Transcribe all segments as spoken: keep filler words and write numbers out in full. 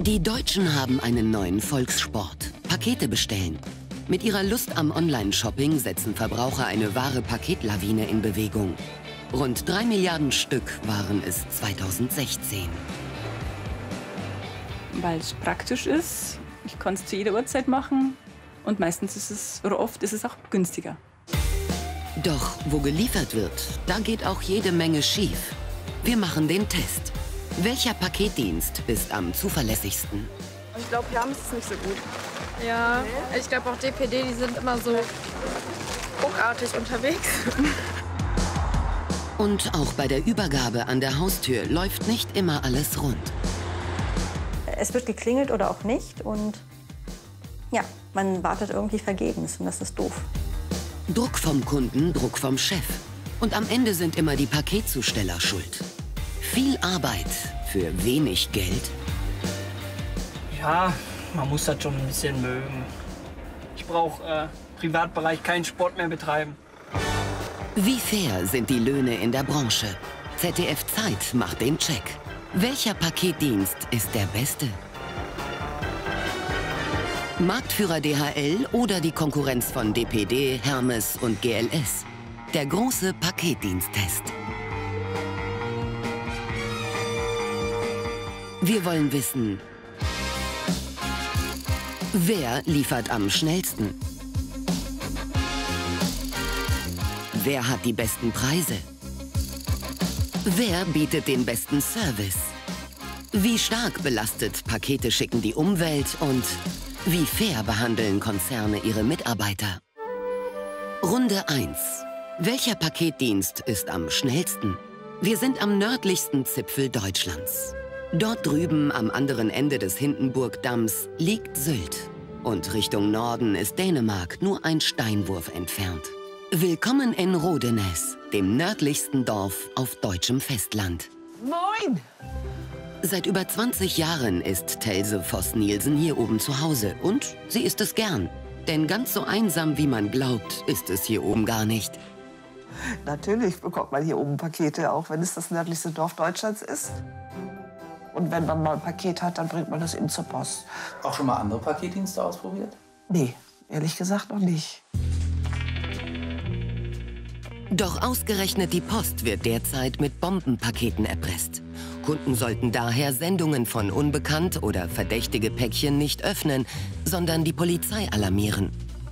Die Deutschen haben einen neuen Volkssport: Pakete bestellen. Mit ihrer Lust am Online-Shopping setzen Verbraucher eine wahre Paketlawine in Bewegung. Rund drei Milliarden Stück waren es zweitausendsechzehn. Weil es praktisch ist. Ich kann es zu jeder Uhrzeit machen. Und meistens ist es, oder oft ist es auch günstiger. Doch wo geliefert wird, da geht auch jede Menge schief. Wir machen den Test. Welcher Paketdienst ist am zuverlässigsten? Ich glaube, hier haben es nicht so gut. Ja, ich glaube auch D P D, die sind immer so ruckartig unterwegs. Und auch bei der Übergabe an der Haustür läuft nicht immer alles rund. Es wird geklingelt oder auch nicht und ja, man wartet irgendwie vergebens und das ist doof. Druck vom Kunden, Druck vom Chef. Und am Ende sind immer die Paketzusteller schuld. Viel Arbeit für wenig Geld. Ja, man muss das schon ein bisschen mögen. Ich brauche äh, Privatbereich keinen Sport mehr betreiben. Wie fair sind die Löhne in der Branche? Z D F Zeit macht den Check. Welcher Paketdienst ist der beste? Marktführer D H L oder die Konkurrenz von D P D, Hermes und G L S? Der große Paketdiensttest. Wir wollen wissen, wer liefert am schnellsten? Wer hat die besten Preise? Wer bietet den besten Service? Wie stark belastet Pakete schicken die Umwelt und wie fair behandeln Konzerne ihre Mitarbeiter? Runde eins. Welcher Paketdienst ist am schnellsten? Wir sind am nördlichsten Zipfel Deutschlands. Dort drüben am anderen Ende des Hindenburgdamms liegt Sylt. Und Richtung Norden ist Dänemark nur ein Steinwurf entfernt. Willkommen in Rodenes, dem nördlichsten Dorf auf deutschem Festland. Moin! Seit über zwanzig Jahren ist Telse Voss-Nielsen hier oben zu Hause und sie ist es gern. Denn ganz so einsam, wie man glaubt, ist es hier oben gar nicht. Natürlich bekommt man hier oben Pakete, auch wenn es das nördlichste Dorf Deutschlands ist. Und wenn man mal ein Paket hat, dann bringt man das eben zur Post. Auch schon mal andere Paketdienste ausprobiert? Nee, ehrlich gesagt noch nicht. Doch ausgerechnet die Post wird derzeit mit Bombenpaketen erpresst. Kunden sollten daher Sendungen von unbekannt oder verdächtige Päckchen nicht öffnen, sondern die Polizei alarmieren.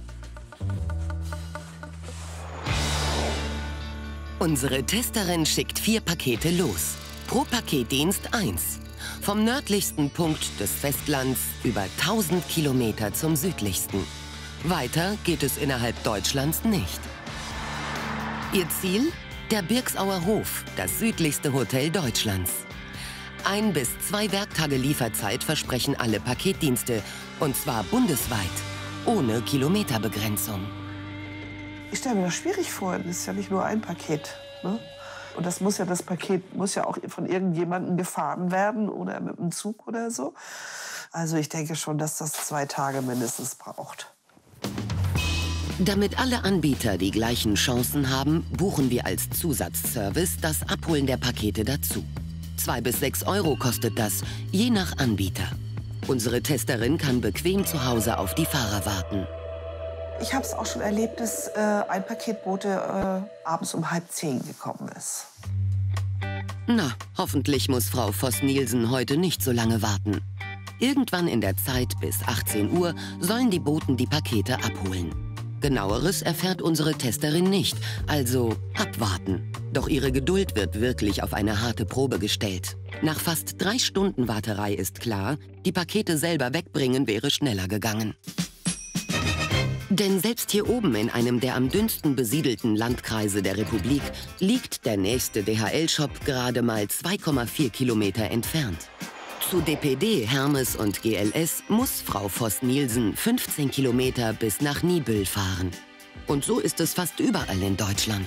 Unsere Testerin schickt vier Pakete los. Pro Paketdienst eins. Vom nördlichsten Punkt des Festlands über tausend Kilometer zum südlichsten. Weiter geht es innerhalb Deutschlands nicht. Ihr Ziel? Der Birksauer Hof, das südlichste Hotel Deutschlands. Ein bis zwei Werktage Lieferzeit versprechen alle Paketdienste, und zwar bundesweit, ohne Kilometerbegrenzung. Ich stelle mir das schwierig vor, das ist ja nicht nur ein Paket, ne? Und das muss ja, das Paket muss ja auch von irgendjemandem gefahren werden oder mit einem Zug oder so. Also ich denke schon, dass das zwei Tage mindestens braucht. Damit alle Anbieter die gleichen Chancen haben, buchen wir als Zusatzservice das Abholen der Pakete dazu. Zwei bis sechs Euro kostet das, je nach Anbieter. Unsere Testerin kann bequem zu Hause auf die Fahrer warten. Ich habe es auch schon erlebt, dass äh, ein Paketbote äh, abends um halb zehn gekommen ist. Na, hoffentlich muss Frau Voss-Nielsen heute nicht so lange warten. Irgendwann in der Zeit bis achtzehn Uhr sollen die Boten die Pakete abholen. Genaueres erfährt unsere Testerin nicht, also abwarten. Doch ihre Geduld wird wirklich auf eine harte Probe gestellt. Nach fast drei Stunden Warterei ist klar, die Pakete selber wegbringen wäre schneller gegangen. Denn selbst hier oben in einem der am dünnsten besiedelten Landkreise der Republik liegt der nächste D H L-Shop gerade mal zwei Komma vier Kilometer entfernt. Zu D P D, Hermes und G L S muss Frau Voss-Nielsen fünfzehn Kilometer bis nach Niebüll fahren. Und so ist es fast überall in Deutschland.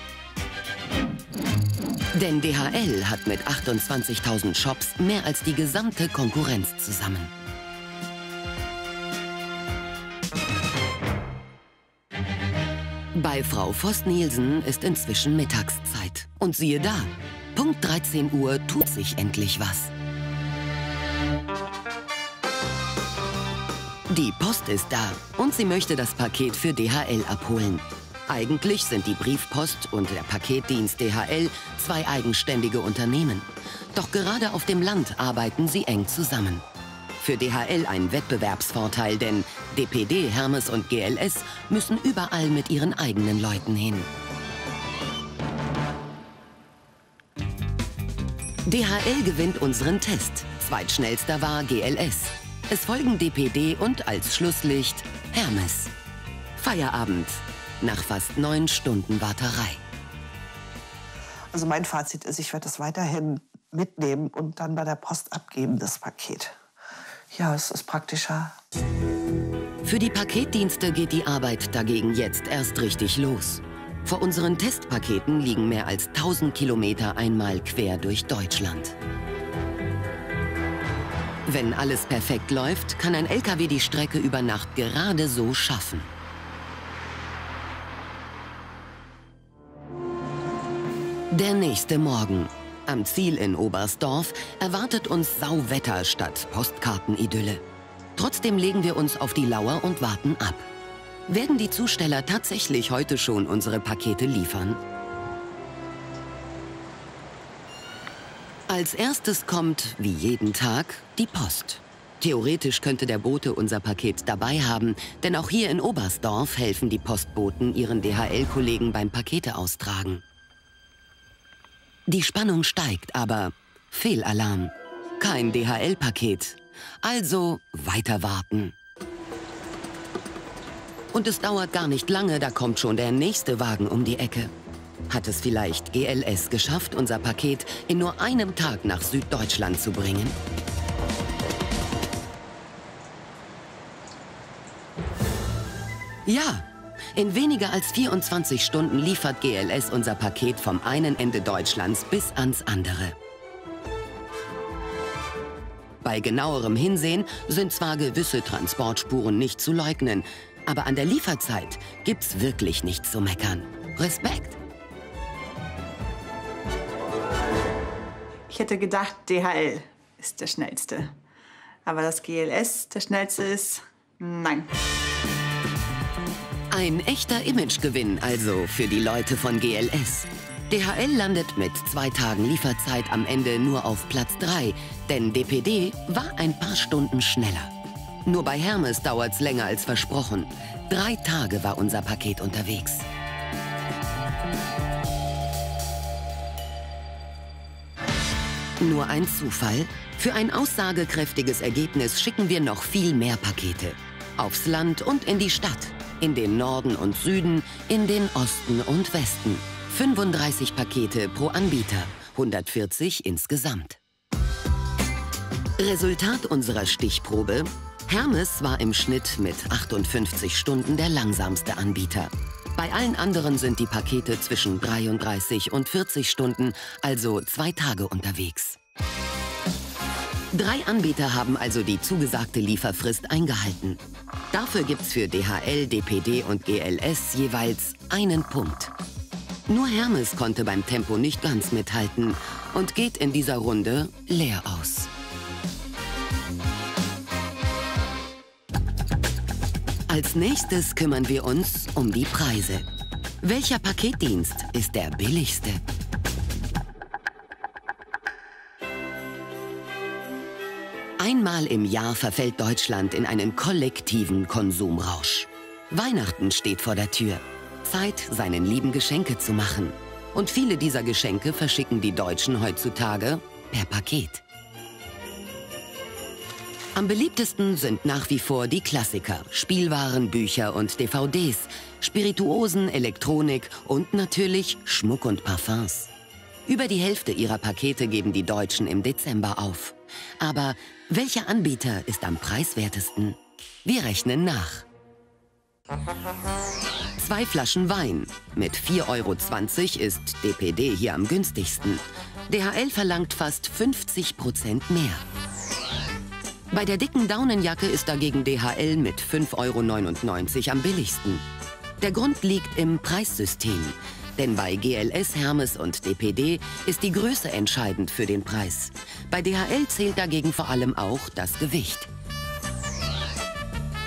Denn D H L hat mit achtundzwanzigtausend Shops mehr als die gesamte Konkurrenz zusammen. Bei Frau Voss-Nielsen ist inzwischen Mittagszeit. Und siehe da, Punkt dreizehn Uhr tut sich endlich was. Die Post ist da und sie möchte das Paket für D H L abholen. Eigentlich sind die Briefpost und der Paketdienst D H L zwei eigenständige Unternehmen. Doch gerade auf dem Land arbeiten sie eng zusammen. Für D H L ein Wettbewerbsvorteil, denn D P D, Hermes und G L S müssen überall mit ihren eigenen Leuten hin. D H L gewinnt unseren Test. Zweitschnellster war G L S. Es folgen D P D und als Schlusslicht Hermes. Feierabend nach fast neun Stunden Warterei. Also mein Fazit ist, ich werde das weiterhin mitnehmen und dann bei der Post abgeben, das Paket. Ja, es ist praktischer. Für die Paketdienste geht die Arbeit dagegen jetzt erst richtig los. Vor unseren Testpaketen liegen mehr als tausend Kilometer einmal quer durch Deutschland. Wenn alles perfekt läuft, kann ein L K W die Strecke über Nacht gerade so schaffen. Der nächste Morgen. Am Ziel in Oberstdorf erwartet uns Sauwetter statt Postkartenidylle. Trotzdem legen wir uns auf die Lauer und warten ab. Werden die Zusteller tatsächlich heute schon unsere Pakete liefern? Als erstes kommt, wie jeden Tag, die Post. Theoretisch könnte der Bote unser Paket dabei haben, denn auch hier in Oberstdorf helfen die Postboten ihren D H L-Kollegen beim Pakete austragen. Die Spannung steigt, aber Fehlalarm. Kein D H L-Paket. Also weiter warten. Und es dauert gar nicht lange, da kommt schon der nächste Wagen um die Ecke. Hat es vielleicht G L S geschafft, unser Paket in nur einem Tag nach Süddeutschland zu bringen? Ja, in weniger als vierundzwanzig Stunden liefert G L S unser Paket vom einen Ende Deutschlands bis ans andere. Bei genauerem Hinsehen sind zwar gewisse Transportspuren nicht zu leugnen, aber an der Lieferzeit gibt's wirklich nichts zu meckern. Respekt! Ich hätte gedacht, D H L ist der schnellste. Aber dass G L S der schnellste ist, nein. Ein echter Imagegewinn also für die Leute von G L S. D H L landet mit zwei Tagen Lieferzeit am Ende nur auf Platz drei, denn D P D war ein paar Stunden schneller. Nur bei Hermes dauert's länger als versprochen. Drei Tage war unser Paket unterwegs. Nur ein Zufall? Für ein aussagekräftiges Ergebnis schicken wir noch viel mehr Pakete. Aufs Land und in die Stadt. In den Norden und Süden, in den Osten und Westen. fünfunddreißig Pakete pro Anbieter, hundertvierzig insgesamt. Resultat unserer Stichprobe: Hermes war im Schnitt mit achtundfünfzig Stunden der langsamste Anbieter. Bei allen anderen sind die Pakete zwischen dreiunddreißig und vierzig Stunden, also zwei Tage unterwegs. Drei Anbieter haben also die zugesagte Lieferfrist eingehalten. Dafür gibt's für D H L, D P D und G L S jeweils einen Punkt. Nur Hermes konnte beim Tempo nicht ganz mithalten und geht in dieser Runde leer aus. Als nächstes kümmern wir uns um die Preise. Welcher Paketdienst ist der billigste? Einmal im Jahr verfällt Deutschland in einen kollektiven Konsumrausch. Weihnachten steht vor der Tür. Zeit, seinen Lieben Geschenke zu machen. Und viele dieser Geschenke verschicken die Deutschen heutzutage per Paket. Am beliebtesten sind nach wie vor die Klassiker, Spielwaren, Bücher und D V Ds, Spirituosen, Elektronik und natürlich Schmuck und Parfums. Über die Hälfte ihrer Pakete geben die Deutschen im Dezember auf. Aber welcher Anbieter ist am preiswertesten? Wir rechnen nach. Zwei Flaschen Wein. Mit vier Euro zwanzig ist D P D hier am günstigsten. D H L verlangt fast fünfzig Prozent mehr. Bei der dicken Daunenjacke ist dagegen D H L mit fünf Euro neunundneunzig am billigsten. Der Grund liegt im Preissystem. Denn bei G L S, Hermes und D P D ist die Größe entscheidend für den Preis. Bei D H L zählt dagegen vor allem auch das Gewicht.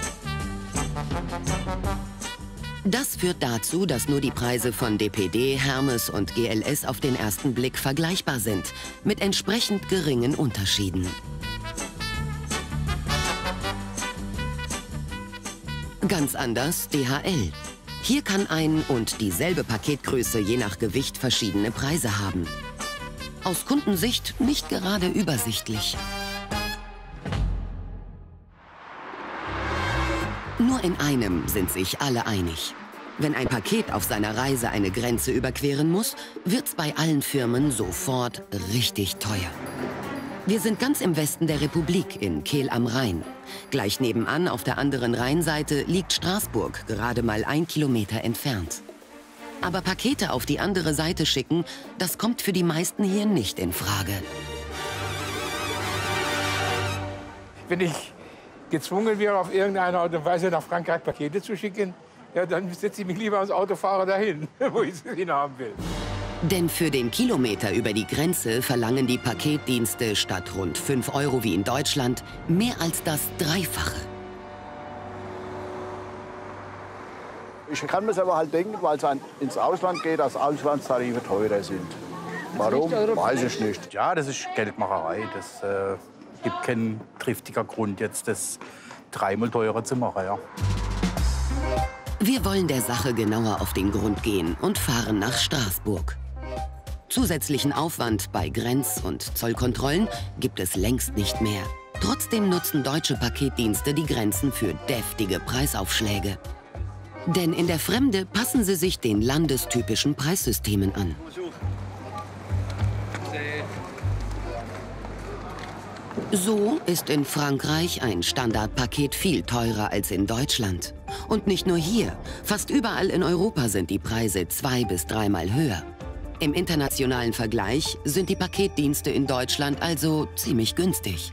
Das führt dazu, dass nur die Preise von D P D, Hermes und G L S auf den ersten Blick vergleichbar sind, mit entsprechend geringen Unterschieden. Ganz anders D H L. Hier kann ein und dieselbe Paketgröße je nach Gewicht verschiedene Preise haben. Aus Kundensicht nicht gerade übersichtlich. Nur in einem sind sich alle einig. Wenn ein Paket auf seiner Reise eine Grenze überqueren muss, wird's bei allen Firmen sofort richtig teuer. Wir sind ganz im Westen der Republik, in Kehl am Rhein. Gleich nebenan auf der anderen Rheinseite liegt Straßburg, gerade mal ein Kilometer entfernt. Aber Pakete auf die andere Seite schicken, das kommt für die meisten hier nicht in Frage. Wenn ich gezwungen wäre, auf irgendeine Art und Weise nach Frankreich Pakete zu schicken, ja, dann setze ich mich lieber als Autofahrer dahin, wo ich es hinhaben will. Denn für den Kilometer über die Grenze verlangen die Paketdienste statt rund fünf Euro wie in Deutschland mehr als das Dreifache. Ich kann mir aber halt denken, weil es ins Ausland geht, dass Auslandstarife teurer sind. Warum? Weiß ich nicht. Ja, das ist Geldmacherei. Das äh, gibt keinen triftiger Grund, jetzt das dreimal teurer zu machen. Ja. Wir wollen der Sache genauer auf den Grund gehen und fahren nach Straßburg. Zusätzlichen Aufwand bei Grenz- und Zollkontrollen gibt es längst nicht mehr. Trotzdem nutzen deutsche Paketdienste die Grenzen für deftige Preisaufschläge. Denn in der Fremde passen sie sich den landestypischen Preissystemen an. So ist in Frankreich ein Standardpaket viel teurer als in Deutschland. Und nicht nur hier, fast überall in Europa sind die Preise zwei- bis dreimal höher. Im internationalen Vergleich sind die Paketdienste in Deutschland also ziemlich günstig.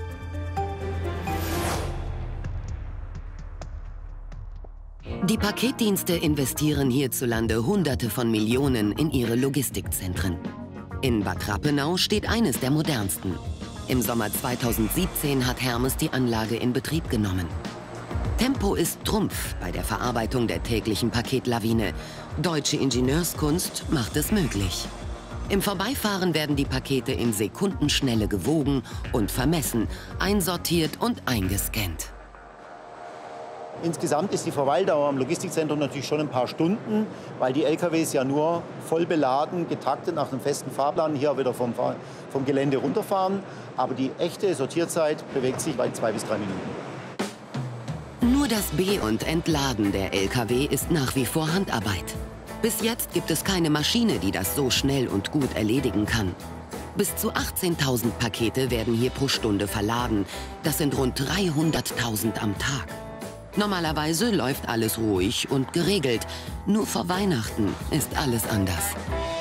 Die Paketdienste investieren hierzulande Hunderte von Millionen in ihre Logistikzentren. In Bad Rappenau steht eines der modernsten. Im Sommer zweitausendsiebzehn hat Hermes die Anlage in Betrieb genommen. Tempo ist Trumpf bei der Verarbeitung der täglichen Paketlawine. Deutsche Ingenieurskunst macht es möglich. Im Vorbeifahren werden die Pakete in Sekundenschnelle gewogen und vermessen, einsortiert und eingescannt. Insgesamt ist die Verweildauer am Logistikzentrum natürlich schon ein paar Stunden, weil die L K Ws ja nur voll beladen, getaktet nach einem festen Fahrplan hier wieder vom, vom Gelände runterfahren. Aber die echte Sortierzeit bewegt sich bei zwei bis drei Minuten. Nur das Be- und Entladen der L K W ist nach wie vor Handarbeit. Bis jetzt gibt es keine Maschine, die das so schnell und gut erledigen kann. Bis zu achtzehntausend Pakete werden hier pro Stunde verladen. Das sind rund dreihunderttausend am Tag. Normalerweise läuft alles ruhig und geregelt. Nur vor Weihnachten ist alles anders.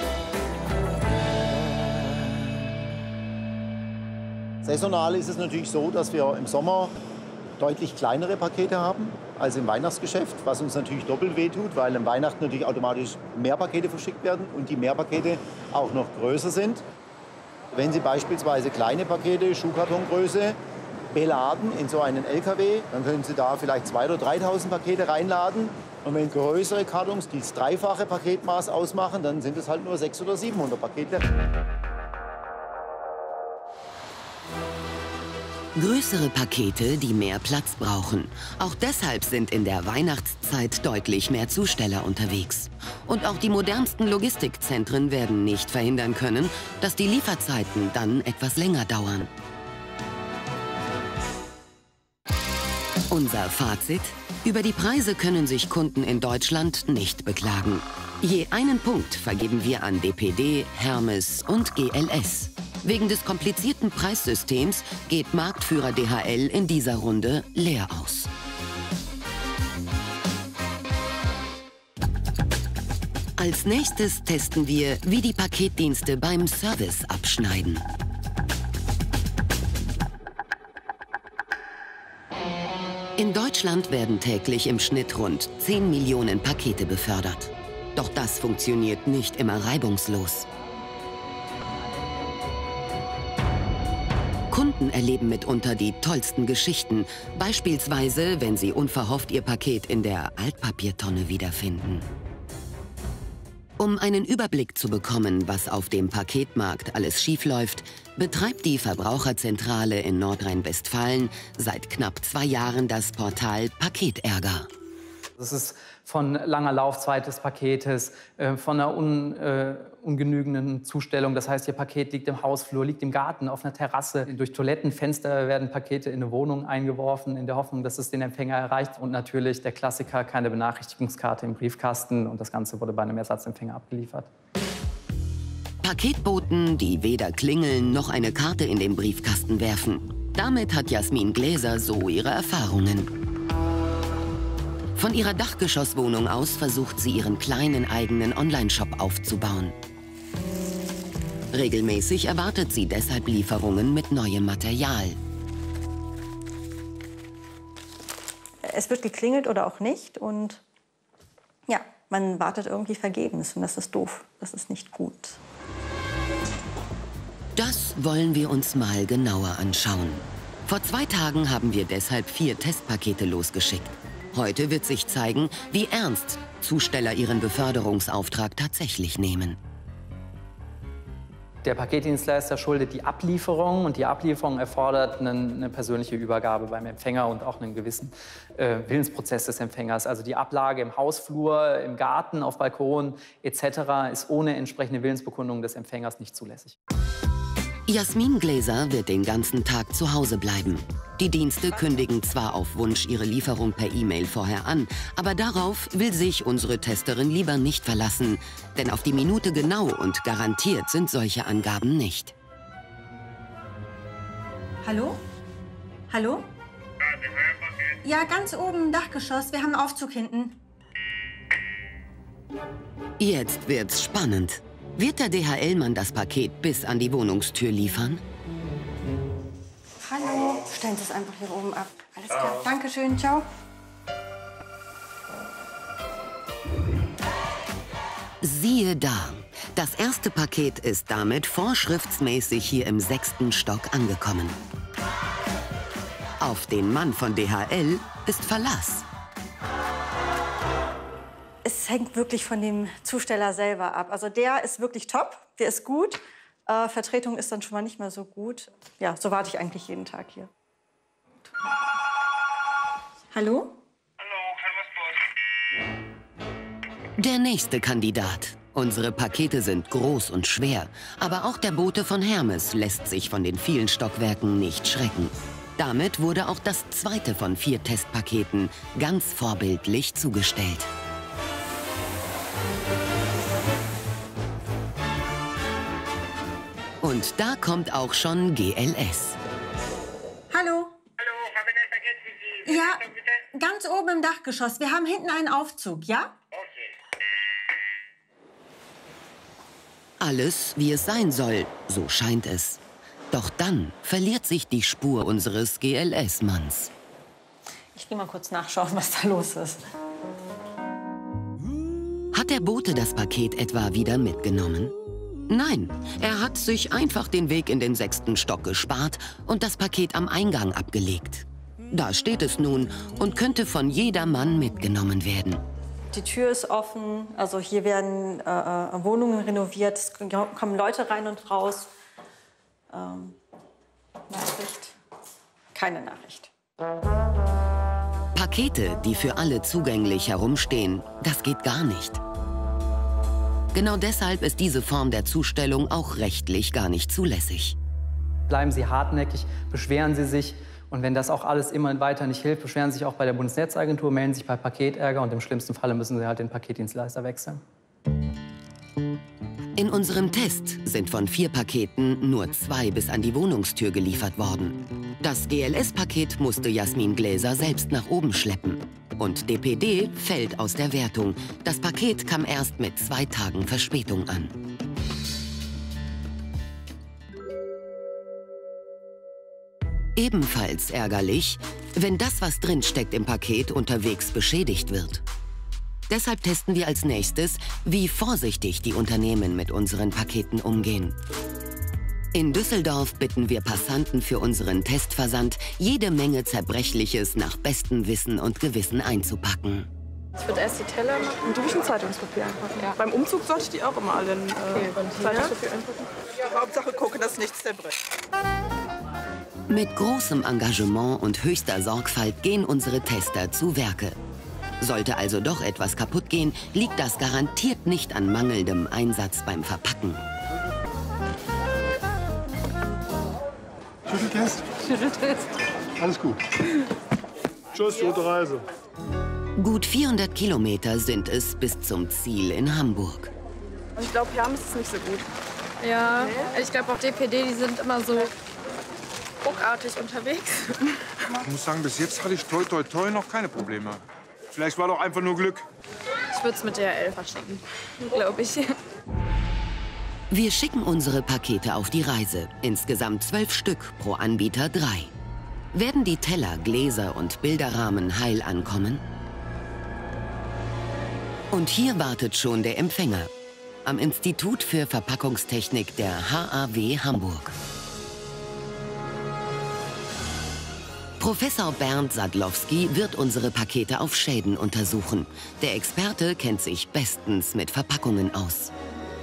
Saisonal ist es natürlich so, dass wir im Sommer deutlich kleinere Pakete haben als im Weihnachtsgeschäft, was uns natürlich doppelt wehtut, weil im Weihnachten natürlich automatisch mehr Pakete verschickt werden und die Mehrpakete auch noch größer sind. Wenn Sie beispielsweise kleine Pakete, Schuhkartongröße, beladen in so einen L K W, dann können Sie da vielleicht zweitausend oder dreitausend Pakete reinladen. Und wenn größere Kartons, die das dreifache Paketmaß ausmachen, dann sind es halt nur sechshundert oder siebenhundert Pakete. Größere Pakete, die mehr Platz brauchen. Auch deshalb sind in der Weihnachtszeit deutlich mehr Zusteller unterwegs. Und auch die modernsten Logistikzentren werden nicht verhindern können, dass die Lieferzeiten dann etwas länger dauern. Unser Fazit: Über die Preise können sich Kunden in Deutschland nicht beklagen. Je einen Punkt vergeben wir an D P D, Hermes und G L S. Wegen des komplizierten Preissystems geht Marktführer D H L in dieser Runde leer aus. Als nächstes testen wir, wie die Paketdienste beim Service abschneiden. In Deutschland werden täglich im Schnitt rund zehn Millionen Pakete befördert. Doch das funktioniert nicht immer reibungslos. Kunden erleben mitunter die tollsten Geschichten, beispielsweise, wenn sie unverhofft ihr Paket in der Altpapiertonne wiederfinden. Um einen Überblick zu bekommen, was auf dem Paketmarkt alles schiefläuft, betreibt die Verbraucherzentrale in Nordrhein-Westfalen seit knapp zwei Jahren das Portal Paketärger. Das ist von langer Laufzeit des Paketes, äh, von einer un, äh, ungenügenden Zustellung. Das heißt, Ihr Paket liegt im Hausflur, liegt im Garten, auf einer Terrasse. Durch Toilettenfenster werden Pakete in eine Wohnung eingeworfen, in der Hoffnung, dass es den Empfänger erreicht. Und natürlich der Klassiker, keine Benachrichtigungskarte im Briefkasten. Und das Ganze wurde bei einem Ersatzempfänger abgeliefert. Paketboten, die weder klingeln noch eine Karte in den Briefkasten werfen. Damit hat Jasmin Gläser so ihre Erfahrungen. Von ihrer Dachgeschosswohnung aus versucht sie, ihren kleinen eigenen Online-Shop aufzubauen. Regelmäßig erwartet sie deshalb Lieferungen mit neuem Material. Es wird geklingelt oder auch nicht und ja, man wartet irgendwie vergebens und das ist doof, das ist nicht gut. Das wollen wir uns mal genauer anschauen. Vor zwei Tagen haben wir deshalb vier Testpakete losgeschickt. Heute wird sich zeigen, wie ernst Zusteller ihren Beförderungsauftrag tatsächlich nehmen. Der Paketdienstleister schuldet die Ablieferung und die Ablieferung erfordert eine, eine persönliche Übergabe beim Empfänger und auch einen gewissen äh, Willensprozess des Empfängers. Also die Ablage im Hausflur, im Garten, auf Balkon et cetera ist ohne entsprechende Willensbekundung des Empfängers nicht zulässig. Jasmin Gläser wird den ganzen Tag zu Hause bleiben. Die Dienste kündigen zwar auf Wunsch ihre Lieferung per E-Mail vorher an, aber darauf will sich unsere Testerin lieber nicht verlassen. Denn auf die Minute genau und garantiert sind solche Angaben nicht. Hallo? Hallo? Ja, ganz oben im Dachgeschoss. Wir haben einen Aufzug hinten. Jetzt wird's spannend. Wird der D H L-Mann das Paket bis an die Wohnungstür liefern? Hallo, stellen Sie es einfach hier oben ab. Alles klar, Dankeschön, ciao. Siehe da, das erste Paket ist damit vorschriftsmäßig hier im sechsten Stock angekommen. Auf den Mann von D H L ist Verlass. Es hängt wirklich von dem Zusteller selber ab. Also der ist wirklich top, der ist gut. Äh, Vertretung ist dann schon mal nicht mehr so gut. Ja, so warte ich eigentlich jeden Tag hier. Hallo? Der nächste Kandidat. Unsere Pakete sind groß und schwer. Aber auch der Bote von Hermes lässt sich von den vielen Stockwerken nicht schrecken. Damit wurde auch das zweite von vier Testpaketen ganz vorbildlich zugestellt. Und da kommt auch schon G L S. Hallo? Ja, ganz oben im Dachgeschoss. Wir haben hinten einen Aufzug, ja? Alles, wie es sein soll, so scheint es. Doch dann verliert sich die Spur unseres G L S-Manns. Ich gehe mal kurz nachschauen, was da los ist. Hat der Bote das Paket etwa wieder mitgenommen? Nein, er hat sich einfach den Weg in den sechsten Stock gespart und das Paket am Eingang abgelegt. Da steht es nun und könnte von jedermann mitgenommen werden. Die Tür ist offen, also hier werden äh, Wohnungen renoviert, es kommen Leute rein und raus. Ähm, Nachricht? Keine Nachricht. Pakete, die für alle zugänglich herumstehen, das geht gar nicht. Genau deshalb ist diese Form der Zustellung auch rechtlich gar nicht zulässig. Bleiben Sie hartnäckig, beschweren Sie sich. Und wenn das auch alles immer weiter nicht hilft, beschweren Sie sich auch bei der Bundesnetzagentur, melden sich bei Paketärger und im schlimmsten Falle müssen Sie halt den Paketdienstleister wechseln. In unserem Test sind von vier Paketen nur zwei bis an die Wohnungstür geliefert worden. Das G L S-Paket musste Jasmin Gläser selbst nach oben schleppen. Und D P D fällt aus der Wertung. Das Paket kam erst mit zwei Tagen Verspätung an. Ebenfalls ärgerlich, wenn das, was drinsteckt im Paket, unterwegs beschädigt wird. Deshalb testen wir als nächstes, wie vorsichtig die Unternehmen mit unseren Paketen umgehen. In Düsseldorf bitten wir Passanten für unseren Testversand, jede Menge Zerbrechliches nach bestem Wissen und Gewissen einzupacken. Ich würde erst die Teller machen. Und durch ein Zeitungspapier einpacken. Ja. Beim Umzug sollte ich die auch immer alle in äh, okay, Zeitungspapier einpacken. Ja, Hauptsache gucken, dass nichts zerbricht. Mit großem Engagement und höchster Sorgfalt gehen unsere Tester zu Werke. Sollte also doch etwas kaputt gehen, liegt das garantiert nicht an mangelndem Einsatz beim Verpacken. Schütteltest? Schütteltest. Alles gut. Tschüss, gute Reise. Gut vierhundert Kilometer sind es bis zum Ziel in Hamburg. Und ich glaube, Hermes ist nicht so gut. Ja, nee? Ich glaube auch D P D, die sind immer so ruckartig unterwegs. Ich muss sagen, bis jetzt hatte ich toi toi toi noch keine Probleme. Vielleicht war doch einfach nur Glück. Ich würde es mit D H L verschicken, glaube ich. Wir schicken unsere Pakete auf die Reise. Insgesamt zwölf Stück, pro Anbieter drei. Werden die Teller, Gläser und Bilderrahmen heil ankommen? Und hier wartet schon der Empfänger. Am Institut für Verpackungstechnik der H A W Hamburg. Professor Bernd Sadlowski wird unsere Pakete auf Schäden untersuchen. Der Experte kennt sich bestens mit Verpackungen aus.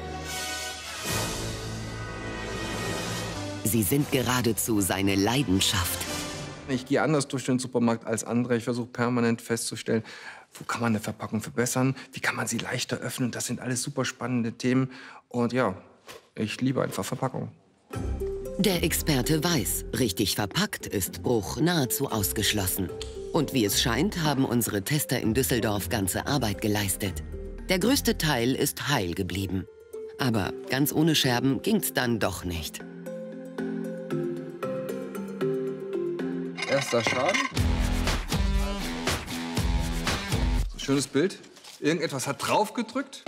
Sie sind geradezu seine Leidenschaft. Ich gehe anders durch den Supermarkt als andere. Ich versuche permanent festzustellen, wo kann man eine Verpackung verbessern, wie kann man sie leichter öffnen. Das sind alles super spannende Themen. Und ja, ich liebe einfach Verpackungen. Der Experte weiß, richtig verpackt ist Bruch nahezu ausgeschlossen. Und wie es scheint, haben unsere Tester in Düsseldorf ganze Arbeit geleistet. Der größte Teil ist heil geblieben. Aber ganz ohne Scherben ging's dann doch nicht. Erster Schaden. Schönes Bild. Irgendetwas hat drauf gedrückt.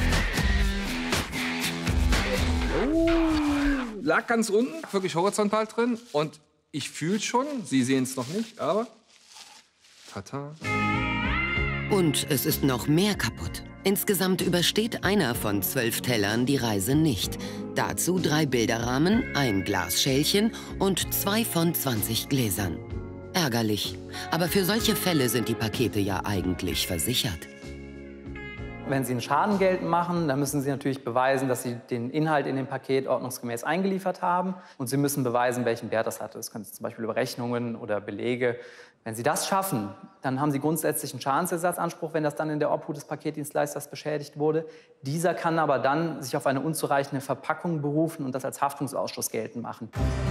Oh, lag ganz unten, wirklich horizontal drin. Und ich fühle schon, Sie sehen es noch nicht, aber tata. Und es ist noch mehr kaputt. Insgesamt übersteht einer von zwölf Tellern die Reise nicht. Dazu drei Bilderrahmen, ein Glasschälchen und zwei von zwanzig Gläsern. Ärgerlich. Aber für solche Fälle sind die Pakete ja eigentlich versichert. Wenn Sie ein Schaden geltend machen, dann müssen Sie natürlich beweisen, dass Sie den Inhalt in dem Paket ordnungsgemäß eingeliefert haben. Und Sie müssen beweisen, welchen Wert das hatte. Das können Sie zum Beispiel über Rechnungen oder Belege. Wenn Sie das schaffen, dann haben Sie grundsätzlich einen Schadensersatzanspruch, wenn das dann in der Obhut des Paketdienstleisters beschädigt wurde. Dieser kann aber dann sich auf eine unzureichende Verpackung berufen und das als Haftungsausschluss geltend machen.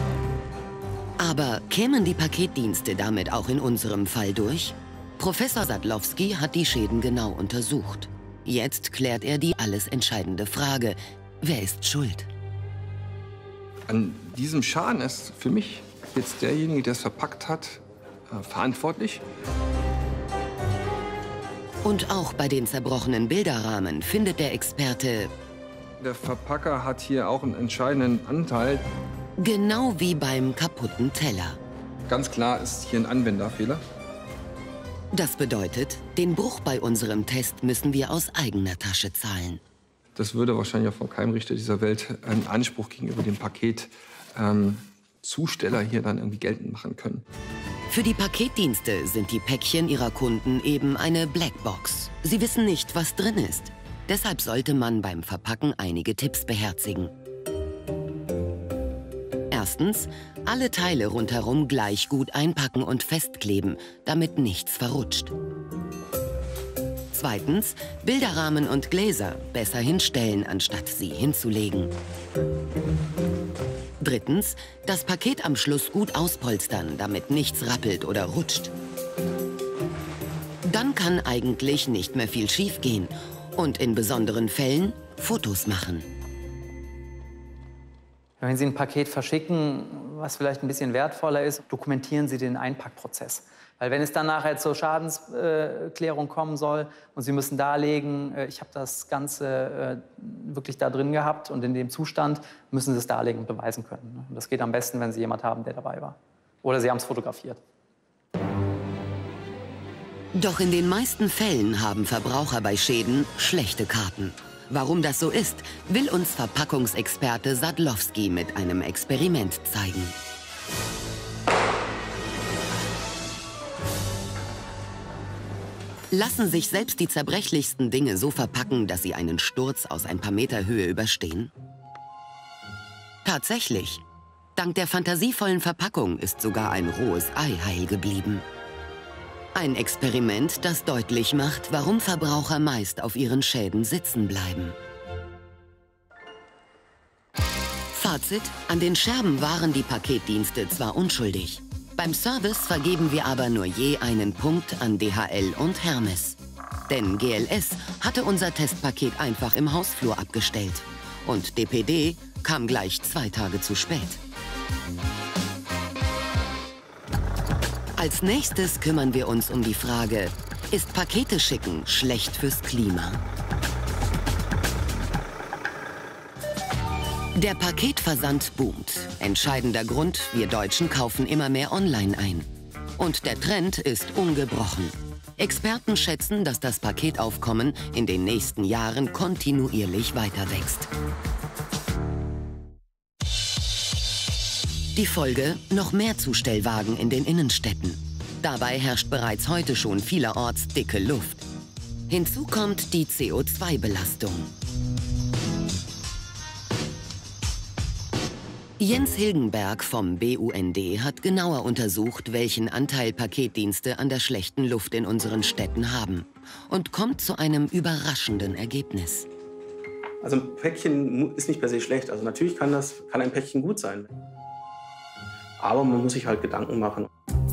Aber kämen die Paketdienste damit auch in unserem Fall durch? Professor Sadlowski hat die Schäden genau untersucht. Jetzt klärt er die alles entscheidende Frage: Wer ist schuld? An diesem Schaden ist für mich jetzt derjenige, der es verpackt hat, äh, verantwortlich. Und auch bei den zerbrochenen Bilderrahmen findet der Experte: Der Verpacker hat hier auch einen entscheidenden Anteil. Genau wie beim kaputten Teller. Ganz klar ist hier ein Anwenderfehler. Das bedeutet, den Bruch bei unserem Test müssen wir aus eigener Tasche zahlen. Das würde wahrscheinlich auch vor keinem Richter dieser Welt einen Anspruch gegenüber dem Paketzusteller ähm, hier dann irgendwie geltend machen können. Für die Paketdienste sind die Päckchen ihrer Kunden eben eine Blackbox. Sie wissen nicht, was drin ist. Deshalb sollte man beim Verpacken einige Tipps beherzigen. Erstens, alle Teile rundherum gleich gut einpacken und festkleben, damit nichts verrutscht. Zweitens, Bilderrahmen und Gläser besser hinstellen, anstatt sie hinzulegen. Drittens, das Paket am Schluss gut auspolstern, damit nichts rappelt oder rutscht. Dann kann eigentlich nicht mehr viel schiefgehen und in besonderen Fällen Fotos machen. Wenn Sie ein Paket verschicken, was vielleicht ein bisschen wertvoller ist, dokumentieren Sie den Einpackprozess. Weil wenn es dann nachher zur Schadensklärung kommen soll und Sie müssen darlegen, ich habe das Ganze wirklich da drin gehabt und in dem Zustand, müssen Sie es darlegen und beweisen können. Und das geht am besten, wenn Sie jemanden haben, der dabei war. Oder Sie haben es fotografiert. Doch in den meisten Fällen haben Verbraucher bei Schäden schlechte Karten. Warum das so ist, will uns Verpackungsexperte Sadlowski mit einem Experiment zeigen. Lassen sich selbst die zerbrechlichsten Dinge so verpacken, dass sie einen Sturz aus ein paar Meter Höhe überstehen? Tatsächlich. Dank der fantasievollen Verpackung ist sogar ein rohes Ei heil geblieben. Ein Experiment, das deutlich macht, warum Verbraucher meist auf ihren Schäden sitzen bleiben. Fazit: An den Scherben waren die Paketdienste zwar unschuldig. Beim Service vergeben wir aber nur je einen Punkt an D H L und Hermes. Denn G L S hatte unser Testpaket einfach im Hausflur abgestellt. Und D P D kam gleich zwei Tage zu spät. Als nächstes kümmern wir uns um die Frage: Ist Pakete schicken schlecht fürs Klima? Der Paketversand boomt. Entscheidender Grund: wir Deutschen kaufen immer mehr online ein. Und der Trend ist ungebrochen. Experten schätzen, dass das Paketaufkommen in den nächsten Jahren kontinuierlich weiter wächst. Die Folge: noch mehr Zustellwagen in den Innenstädten. Dabei herrscht bereits heute schon vielerorts dicke Luft. Hinzu kommt die C O zwei Belastung. Jens Hilgenberg vom B U N D hat genauer untersucht, welchen Anteil Paketdienste an der schlechten Luft in unseren Städten haben und kommt zu einem überraschenden Ergebnis. Also ein Päckchen ist nicht per se schlecht. Also natürlich kann, das, kann ein Päckchen gut sein. Aber man muss sich halt Gedanken machen.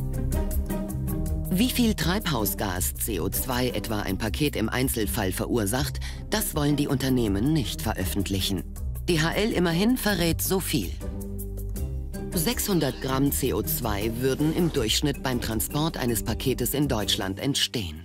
Wie viel Treibhausgas, C O zwei, etwa ein Paket im Einzelfall verursacht, das wollen die Unternehmen nicht veröffentlichen. D H L immerhin verrät so viel. sechshundert Gramm C O zwei würden im Durchschnitt beim Transport eines Paketes in Deutschland entstehen.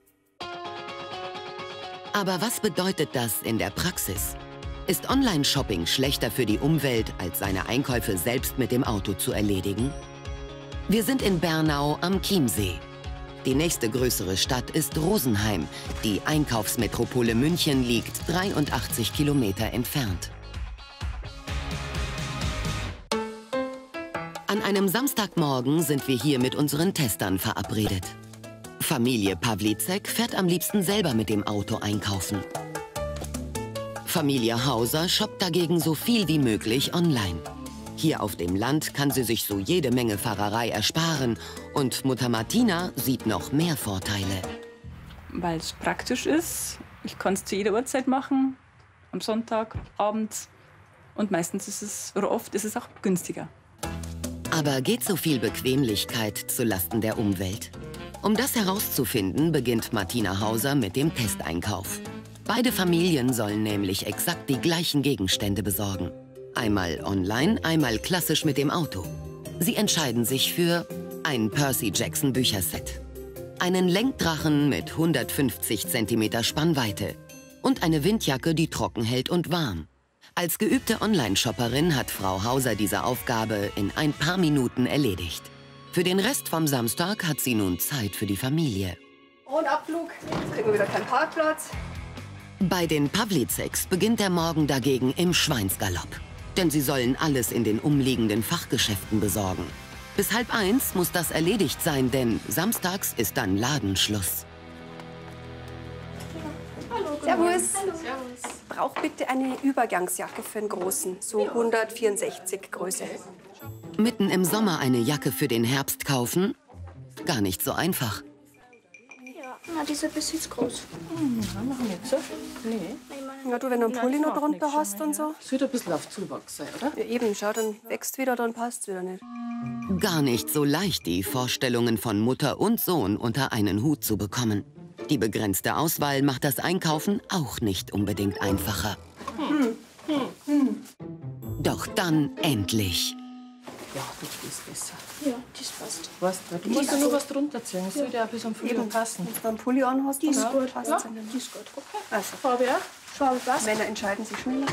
Aber was bedeutet das in der Praxis? Ist Online-Shopping schlechter für die Umwelt, als seine Einkäufe selbst mit dem Auto zu erledigen? Wir sind in Bernau am Chiemsee. Die nächste größere Stadt ist Rosenheim. Die Einkaufsmetropole München liegt dreiundachtzig Kilometer entfernt. An einem Samstagmorgen sind wir hier mit unseren Testern verabredet. Familie Pawlicek fährt am liebsten selber mit dem Auto einkaufen. Familie Hauser shoppt dagegen so viel wie möglich online. Hier auf dem Land kann sie sich so jede Menge Fahrerei ersparen. Und Mutter Martina sieht noch mehr Vorteile. Weil es praktisch ist. Ich kann es zu jeder Uhrzeit machen. Am Sonntag, abends. Und meistens ist es, oder oft ist es auch günstiger. Aber geht so viel Bequemlichkeit zulasten der Umwelt? Um das herauszufinden, beginnt Martina Hauser mit dem Testeinkauf. Beide Familien sollen nämlich exakt die gleichen Gegenstände besorgen. Einmal online, einmal klassisch mit dem Auto. Sie entscheiden sich für ein Percy Jackson Bücherset, einen Lenkdrachen mit hundertfünfzig Zentimeter Spannweite und eine Windjacke, die trocken hält und warm. Als geübte Online-Shopperin hat Frau Hauser diese Aufgabe in ein paar Minuten erledigt. Für den Rest vom Samstag hat sie nun Zeit für die Familie. Und Abflug, jetzt kriegen wir wieder keinen Parkplatz. Bei den Pawliceks beginnt der Morgen dagegen im Schweinsgalopp. Denn sie sollen alles in den umliegenden Fachgeschäften besorgen. Bis halb eins muss das erledigt sein, denn samstags ist dann Ladenschluss. Hallo, Servus. Hallo. Servus. Brauch bitte eine Übergangsjacke für einen Großen, so hundertvierundsechzig Größe. Mitten im Sommer eine Jacke für den Herbst kaufen? Gar nicht so einfach. Ja, na, die ist ein bisschen zu groß. Hm, machen wir nicht so. Nee. Ja, du, wenn du einen Pulli noch drunter hast und so. Es wird ein bisschen auf Zuwachs sein, oder? Ja, eben, schau, dann wächst wieder, dann passt wieder nicht. Gar nicht so leicht, die Vorstellungen von Mutter und Sohn unter einen Hut zu bekommen. Die begrenzte Auswahl macht das Einkaufen auch nicht unbedingt einfacher. Hm. Hm. Hm. Doch dann endlich. Ja, das ist besser. Ja, das passt. Weißt du, du musst ja nur was drunter ziehen. Das sollte ja bis am Pulli passen. Wenn du einen Pulli anhast, die ist dann gut. passt Ja, es. die ist gut. Okay. Also, Farbe auch? Farbe passt. Männer entscheiden sich schneller.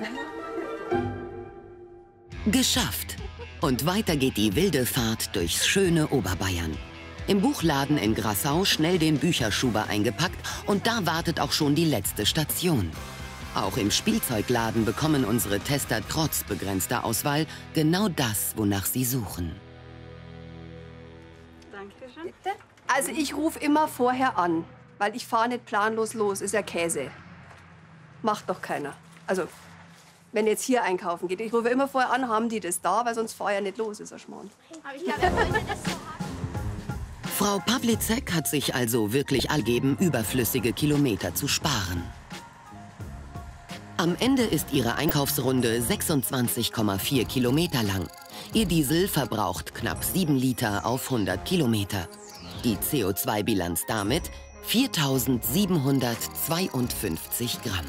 Geschafft. Und weiter geht die wilde Fahrt durchs schöne Oberbayern. Im Buchladen in Grassau schnell den Bücherschuber eingepackt und da wartet auch schon die letzte Station. Auch im Spielzeugladen bekommen unsere Tester trotz begrenzter Auswahl genau das, wonach sie suchen. Dankeschön. Also ich rufe immer vorher an, weil ich fahre nicht planlos los, ist ja Käse. Macht doch keiner. Also, wenn jetzt hier einkaufen geht, ich rufe immer vorher an, haben die das da, weil sonst fahre ich ja nicht los, ist ja Schmarrn. Frau Pawlicek hat sich also wirklich ergeben, überflüssige Kilometer zu sparen. Am Ende ist ihre Einkaufsrunde sechsundzwanzig Komma vier Kilometer lang. Ihr Diesel verbraucht knapp sieben Liter auf hundert Kilometer. Die C O zwei Bilanz damit viertausendsiebenhundertzweiundfünfzig Gramm.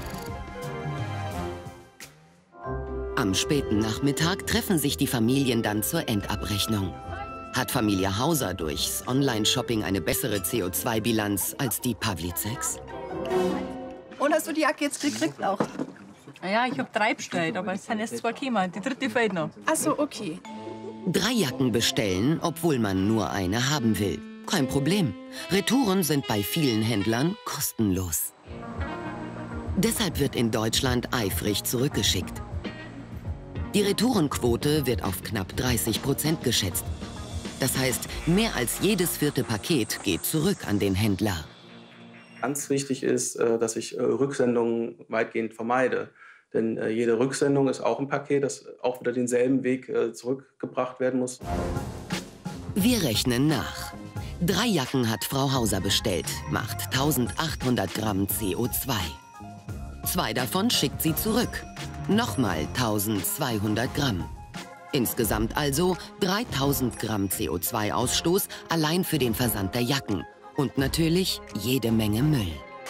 Am späten Nachmittag treffen sich die Familien dann zur Endabrechnung. Hat Familie Hauser durchs Online-Shopping eine bessere C O zwei Bilanz als die Pawliceks? Und hast du die Jacke jetzt gekriegt auch? Ja, ich habe drei bestellt, aber es sind erst zwei gekommen. Die dritte fehlt noch. Ach so, okay. Drei Jacken bestellen, obwohl man nur eine haben will. Kein Problem. Retouren sind bei vielen Händlern kostenlos. Deshalb wird in Deutschland eifrig zurückgeschickt. Die Retourenquote wird auf knapp dreißig Prozent geschätzt. Das heißt, mehr als jedes vierte Paket geht zurück an den Händler. Ganz wichtig ist, dass ich Rücksendungen weitgehend vermeide. Denn jede Rücksendung ist auch ein Paket, das auch wieder denselben Weg zurückgebracht werden muss. Wir rechnen nach. Drei Jacken hat Frau Hauser bestellt, macht eintausendachthundert Gramm C O zwei. Zwei davon schickt sie zurück. Nochmal eintausendzweihundert Gramm. Insgesamt also dreitausend Gramm C O zwei Ausstoß allein für den Versand der Jacken. Und natürlich jede Menge Müll.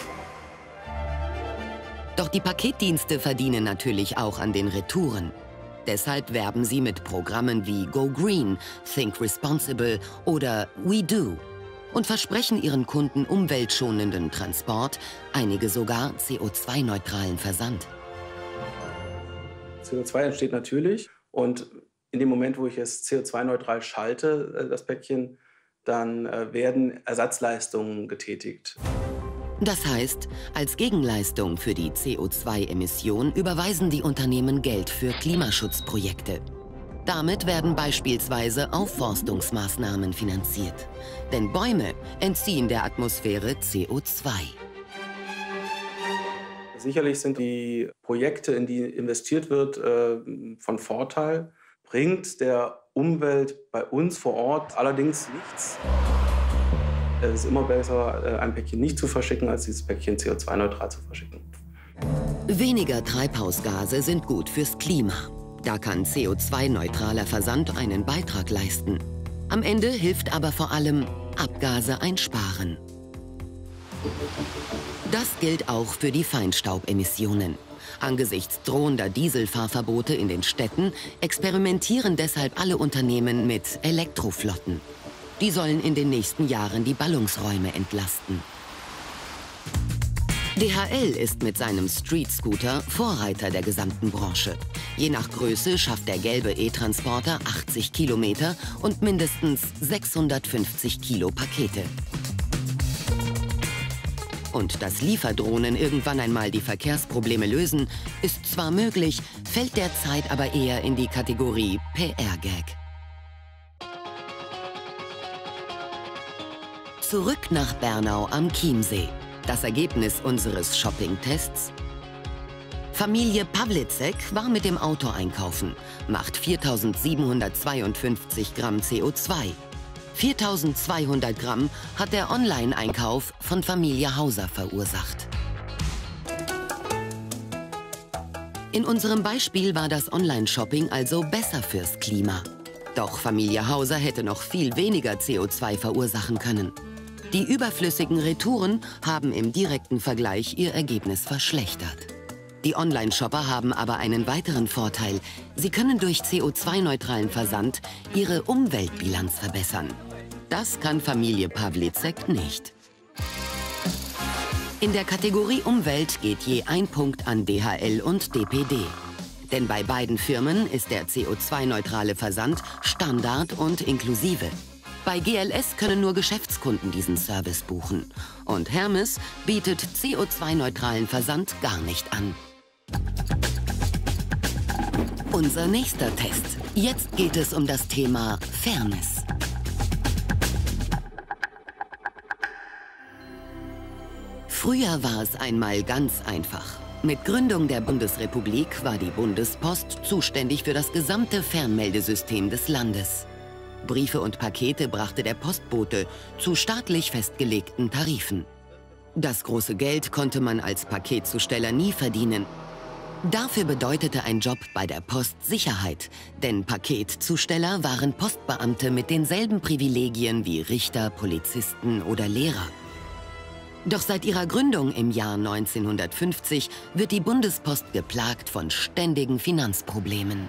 Doch die Paketdienste verdienen natürlich auch an den Retouren. Deshalb werben sie mit Programmen wie Go Green, Think Responsible oder We Do und versprechen ihren Kunden umweltschonenden Transport, einige sogar C O zwei neutralen Versand. C O zwei entsteht natürlich und in dem Moment, wo ich es C O zwei neutral schalte, das Päckchen, dann werden Ersatzleistungen getätigt. Das heißt, als Gegenleistung für die C O zwei Emission überweisen die Unternehmen Geld für Klimaschutzprojekte. Damit werden beispielsweise Aufforstungsmaßnahmen finanziert. Denn Bäume entziehen der Atmosphäre C O zwei. Sicherlich sind die Projekte, in die investiert wird, von Vorteil. Bringt der Umwelt bei uns vor Ort allerdings nichts. Es ist immer besser, ein Päckchen nicht zu verschicken, als dieses Päckchen C O zwei neutral zu verschicken. Weniger Treibhausgase sind gut fürs Klima. Da kann C O zwei neutraler Versand einen Beitrag leisten. Am Ende hilft aber vor allem Abgase einsparen. Das gilt auch für die Feinstaubemissionen. Angesichts drohender Dieselfahrverbote in den Städten experimentieren deshalb alle Unternehmen mit Elektroflotten. Die sollen in den nächsten Jahren die Ballungsräume entlasten. D H L ist mit seinem Street-Scooter Vorreiter der gesamten Branche. Je nach Größe schafft der gelbe E-Transporter achtzig Kilometer und mindestens sechshundertfünfzig Kilo Pakete. Und dass Lieferdrohnen irgendwann einmal die Verkehrsprobleme lösen, ist zwar möglich, fällt derzeit aber eher in die Kategorie P R-Gag. Zurück nach Bernau am Chiemsee. Das Ergebnis unseres Shopping-Tests? Familie Pawlicek war mit dem Auto einkaufen, macht viertausendsiebenhundertzweiundfünfzig Gramm C O zwei. viertausendzweihundert Gramm hat der Online-Einkauf von Familie Hauser verursacht. In unserem Beispiel war das Online-Shopping also besser fürs Klima. Doch Familie Hauser hätte noch viel weniger C O zwei verursachen können. Die überflüssigen Retouren haben im direkten Vergleich ihr Ergebnis verschlechtert. Die Online-Shopper haben aber einen weiteren Vorteil. Sie können durch C O zwei neutralen Versand ihre Umweltbilanz verbessern. Das kann Familie Pawlicek nicht. In der Kategorie Umwelt geht je ein Punkt an D H L und D P D. Denn bei beiden Firmen ist der C O zwei neutrale Versand Standard und inklusive. Bei G L S können nur Geschäftskunden diesen Service buchen. Und Hermes bietet C O zwei neutralen Versand gar nicht an. Unser nächster Test. Jetzt geht es um das Thema Fairness. Früher war es einmal ganz einfach. Mit Gründung der Bundesrepublik war die Bundespost zuständig für das gesamte Fernmeldesystem des Landes. Briefe und Pakete brachte der Postbote zu staatlich festgelegten Tarifen. Das große Geld konnte man als Paketzusteller nie verdienen. Dafür bedeutete ein Job bei der Post Sicherheit, denn Paketzusteller waren Postbeamte mit denselben Privilegien wie Richter, Polizisten oder Lehrer. Doch seit ihrer Gründung im Jahr neunzehnhundertfünfzig wird die Bundespost geplagt von ständigen Finanzproblemen.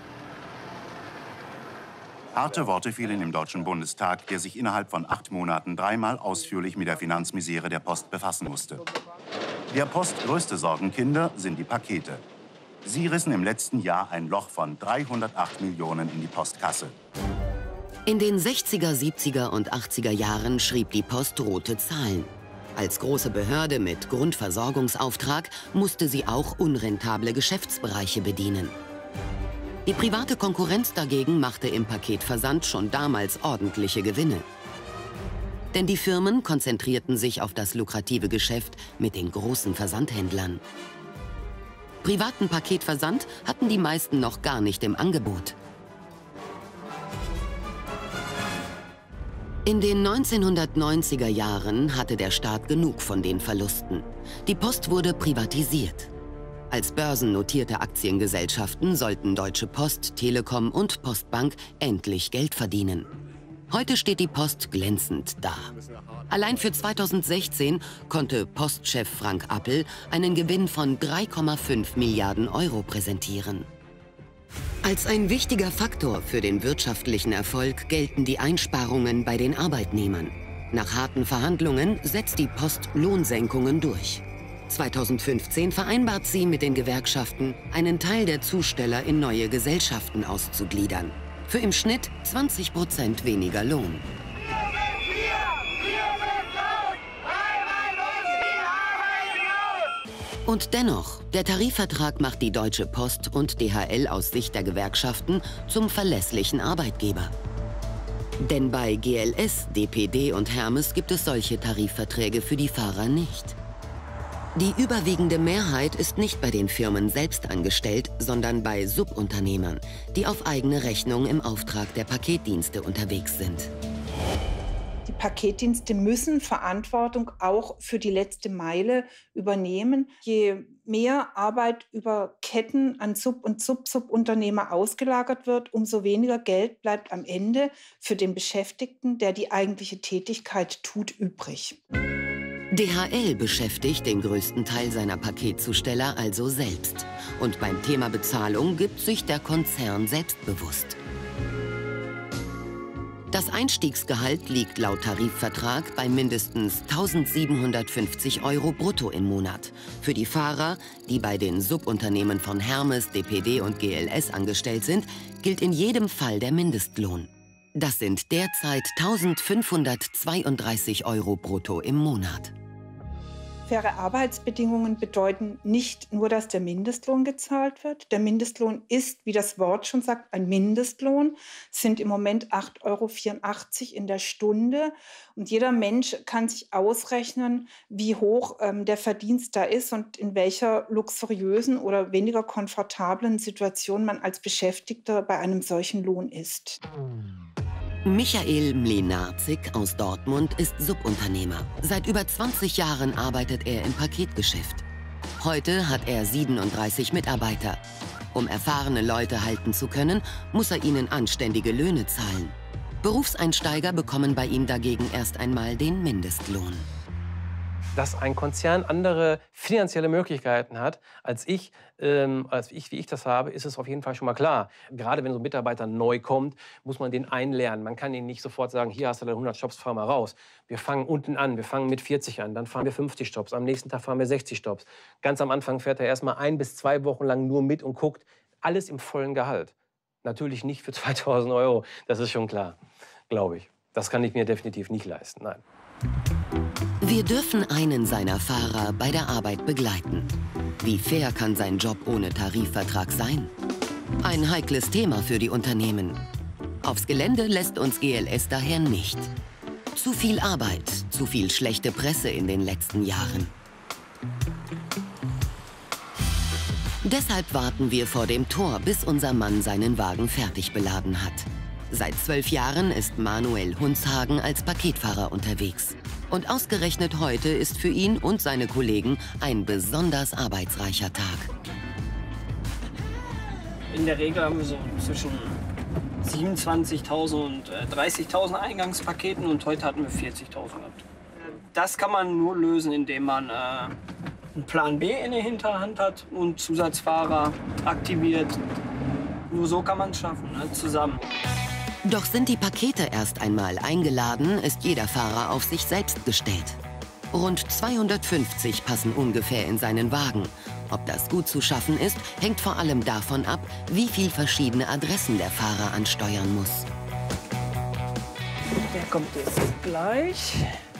Harte Worte fielen im Deutschen Bundestag, der sich innerhalb von acht Monaten dreimal ausführlich mit der Finanzmisere der Post befassen musste. Der Post größte Sorgenkinder sind die Pakete. Sie rissen im letzten Jahr ein Loch von dreihundertacht Millionen in die Postkasse. In den sechziger, siebziger und achtziger Jahren schrieb die Post rote Zahlen. Als große Behörde mit Grundversorgungsauftrag musste sie auch unrentable Geschäftsbereiche bedienen. Die private Konkurrenz dagegen machte im Paketversand schon damals ordentliche Gewinne. Denn die Firmen konzentrierten sich auf das lukrative Geschäft mit den großen Versandhändlern. Privaten Paketversand hatten die meisten noch gar nicht im Angebot. In den neunzehnhundertneunziger Jahren hatte der Staat genug von den Verlusten. Die Post wurde privatisiert. Als börsennotierte Aktiengesellschaften sollten Deutsche Post, Telekom und Postbank endlich Geld verdienen. Heute steht die Post glänzend da. Allein für zweitausendsechzehn konnte Postchef Frank Appel einen Gewinn von drei Komma fünf Milliarden Euro präsentieren. Als ein wichtiger Faktor für den wirtschaftlichen Erfolg gelten die Einsparungen bei den Arbeitnehmern. Nach harten Verhandlungen setzt die Post Lohnsenkungen durch. zweitausendfünfzehn vereinbart sie mit den Gewerkschaften, einen Teil der Zusteller in neue Gesellschaften auszugliedern. Für im Schnitt zwanzig Prozent weniger Lohn. Und dennoch, der Tarifvertrag macht die Deutsche Post und D H L aus Sicht der Gewerkschaften zum verlässlichen Arbeitgeber. Denn bei G L S, D P D und Hermes gibt es solche Tarifverträge für die Fahrer nicht. Die überwiegende Mehrheit ist nicht bei den Firmen selbst angestellt, sondern bei Subunternehmern, die auf eigene Rechnung im Auftrag der Paketdienste unterwegs sind. Die Paketdienste müssen Verantwortung auch für die letzte Meile übernehmen. Je mehr Arbeit über Ketten an Sub- und Sub-Subunternehmer ausgelagert wird, umso weniger Geld bleibt am Ende für den Beschäftigten, der die eigentliche Tätigkeit tut, übrig. D H L beschäftigt den größten Teil seiner Paketzusteller also selbst. Und beim Thema Bezahlung gibt sich der Konzern selbstbewusst. Das Einstiegsgehalt liegt laut Tarifvertrag bei mindestens tausendsiebenhundertfünfzig Euro brutto im Monat. Für die Fahrer, die bei den Subunternehmen von Hermes, D P D und G L S angestellt sind, gilt in jedem Fall der Mindestlohn. Das sind derzeit tausendfünfhundertzweiunddreißig Euro brutto im Monat. Faire Arbeitsbedingungen bedeuten nicht nur, dass der Mindestlohn gezahlt wird. Der Mindestlohn ist, wie das Wort schon sagt, ein Mindestlohn. Es sind im Moment acht Euro vierundachtzig in der Stunde. Und jeder Mensch kann sich ausrechnen, wie hoch ähm, der Verdienst da ist und in welcher luxuriösen oder weniger komfortablen Situation man als Beschäftigter bei einem solchen Lohn ist. Michael Mlynarczyk aus Dortmund ist Subunternehmer. Seit über zwanzig Jahren arbeitet er im Paketgeschäft. Heute hat er siebenunddreißig Mitarbeiter. Um erfahrene Leute halten zu können, muss er ihnen anständige Löhne zahlen. Berufseinsteiger bekommen bei ihm dagegen erst einmal den Mindestlohn. Dass ein Konzern andere finanzielle Möglichkeiten hat als ich, ähm, als ich, wie ich das habe, ist es auf jeden Fall schon mal klar. Gerade wenn so ein Mitarbeiter neu kommt, muss man den einlernen. Man kann ihn nicht sofort sagen, hier hast du deine hundert Stops, fahr mal raus. Wir fangen unten an, wir fangen mit vierzig an, dann fahren wir fünfzig Stops, am nächsten Tag fahren wir sechzig Stops. Ganz am Anfang fährt er erst mal ein bis zwei Wochen lang nur mit und guckt, alles im vollen Gehalt. Natürlich nicht für zweitausend Euro, das ist schon klar, glaube ich. Das kann ich mir definitiv nicht leisten, nein. Wir dürfen einen seiner Fahrer bei der Arbeit begleiten. Wie fair kann sein Job ohne Tarifvertrag sein? Ein heikles Thema für die Unternehmen. Aufs Gelände lässt uns G L S daher nicht. Zu viel Arbeit, zu viel schlechte Presse in den letzten Jahren. Deshalb warten wir vor dem Tor, bis unser Mann seinen Wagen fertig beladen hat. Seit zwölf Jahren ist Manuel Hunshagen als Paketfahrer unterwegs. Und ausgerechnet heute ist für ihn und seine Kollegen ein besonders arbeitsreicher Tag. In der Regel haben wir so zwischen siebenundzwanzigtausend und dreißigtausend Eingangspaketen und heute hatten wir vierzigtausend gehabt. Das kann man nur lösen, indem man äh, einen Plan B in der Hinterhand hat und Zusatzfahrer aktiviert. Nur so kann man es schaffen, ne, zusammen. Doch sind die Pakete erst einmal eingeladen, ist jeder Fahrer auf sich selbst gestellt. Rund zweihundertfünfzig passen ungefähr in seinen Wagen. Ob das gut zu schaffen ist, hängt vor allem davon ab, wie viel verschiedene Adressen der Fahrer ansteuern muss. Der kommt jetzt gleich.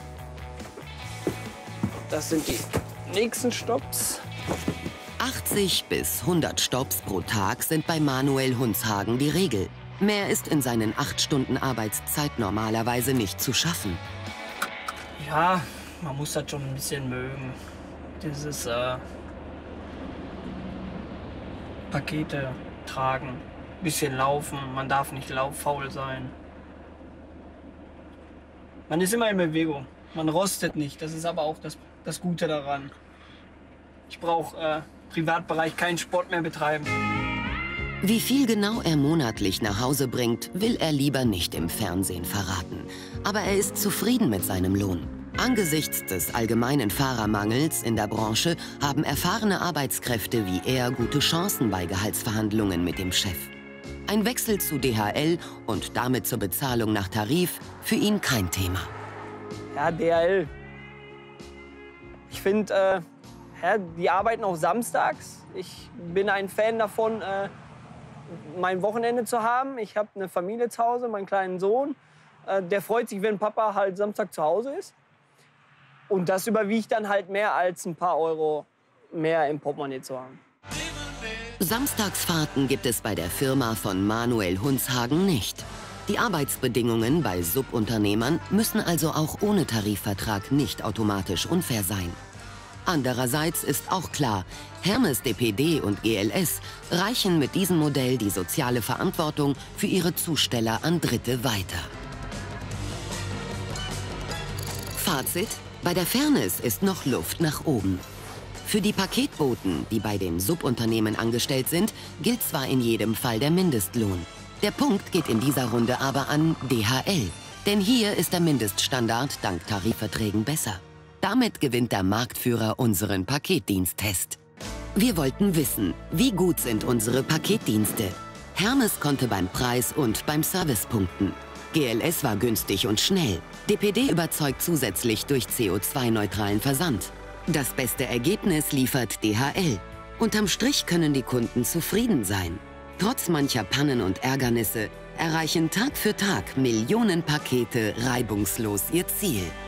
Das sind die nächsten Stopps. achtzig bis hundert Stopps pro Tag sind bei Manuel Hunshagen die Regel. Mehr ist in seinen acht Stunden Arbeitszeit normalerweise nicht zu schaffen. Ja, man muss das schon ein bisschen mögen. Dieses äh, Pakete tragen, ein bisschen laufen, man darf nicht lauffaul sein. Man ist immer in Bewegung, man rostet nicht, das ist aber auch das, das Gute daran. Ich brauche äh, Privatbereich keinen Sport mehr betreiben. Wie viel genau er monatlich nach Hause bringt, will er lieber nicht im Fernsehen verraten. Aber er ist zufrieden mit seinem Lohn. Angesichts des allgemeinen Fahrermangels in der Branche haben erfahrene Arbeitskräfte wie er gute Chancen bei Gehaltsverhandlungen mit dem Chef. Ein Wechsel zu D H L und damit zur Bezahlung nach Tarif für ihn kein Thema. Ja, D H L. Ich finde, äh, ja, die arbeiten auch samstags. Ich bin ein Fan davon, äh, mein Wochenende zu haben. Ich habe eine Familie zu Hause, meinen kleinen Sohn. Äh, der freut sich, wenn Papa halt Samstag zu Hause ist. Und das überwiegt dann halt mehr als ein paar Euro mehr im Portemonnaie zu haben. Samstagsfahrten gibt es bei der Firma von Manuel Hunshagen nicht. Die Arbeitsbedingungen bei Subunternehmern müssen also auch ohne Tarifvertrag nicht automatisch unfair sein. Andererseits ist auch klar, Hermes D P D und G L S reichen mit diesem Modell die soziale Verantwortung für ihre Zusteller an Dritte weiter. Fazit: Bei der Fairness ist noch Luft nach oben. Für die Paketboten, die bei den Subunternehmen angestellt sind, gilt zwar in jedem Fall der Mindestlohn. Der Punkt geht in dieser Runde aber an D H L. Denn hier ist der Mindeststandard dank Tarifverträgen besser. Damit gewinnt der Marktführer unseren Paketdiensttest. Wir wollten wissen, wie gut sind unsere Paketdienste? Hermes konnte beim Preis und beim Service punkten. G L S war günstig und schnell. D P D überzeugt zusätzlich durch C O zwei neutralen Versand. Das beste Ergebnis liefert D H L. Unterm Strich können die Kunden zufrieden sein. Trotz mancher Pannen und Ärgernisse erreichen Tag für Tag Millionen Pakete reibungslos ihr Ziel.